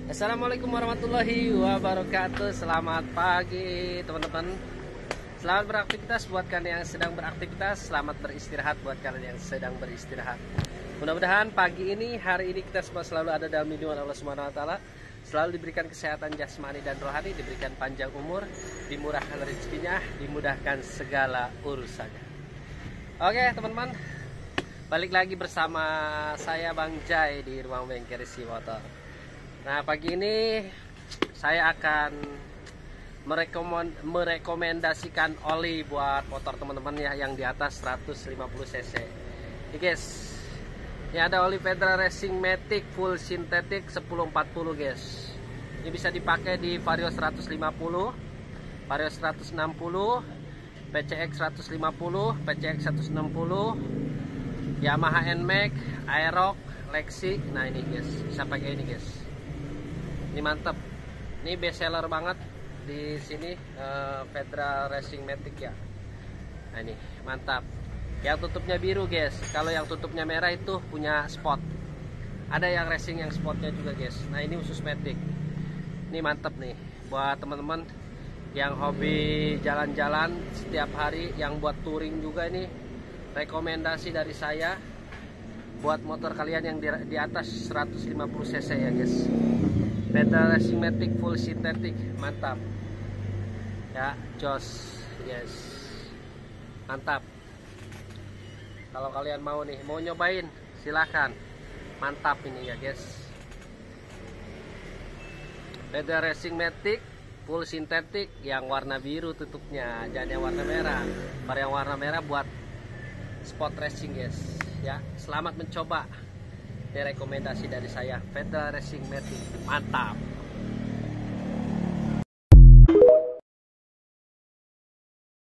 Assalamualaikum warahmatullahi wabarakatuh. Selamat pagi teman-teman. Selamat beraktivitas buat kalian yang sedang beraktivitas. Selamat beristirahat buat kalian yang sedang beristirahat. Mudah-mudahan pagi ini, hari ini kita semua selalu ada dalam lindungan Allah Subhanahu wa taala. Selalu diberikan kesehatan jasmani dan rohani, diberikan panjang umur, dimurahkan rezekinya, dimudahkan segala urusannya. Oke teman-teman, balik lagi bersama saya Bang Jai di Ruang Bengkel Isi Motor. Nah pagi ini saya akan merekomendasikan oli buat motor teman-teman ya, yang di atas 150 cc. Ini guys, ini ada oli Federal Racing Matic full sintetik 1040 guys. Ini bisa dipakai di Vario 150, Vario 160, PCX 150, PCX 160, Yamaha NMAX, Aerox, Lexi. Nah ini guys, bisa pakai ini guys. Ini mantap, ini best seller banget di sini, Federal Racing Matic ya. Nah ini mantap. Yang tutupnya biru guys, kalau yang tutupnya merah itu punya spot. Ada yang racing yang spotnya juga guys. Nah ini khusus Matic. Ini mantap nih buat teman-teman yang hobi jalan-jalan setiap hari, yang buat touring juga. Ini rekomendasi dari saya buat motor kalian yang di atas 150 cc ya guys. Federal Racing Matic full sintetik, mantap ya, jos yes, mantap. Kalau kalian mau nih, mau nyobain silahkan, mantap ini ya guys. Federal Racing Matic full sintetik yang warna biru tutupnya, jangan yang warna merah. Kalau yang warna merah buat spot racing guys ya. Selamat mencoba. Ini rekomendasi dari saya, Federal Racing Matic, mantap.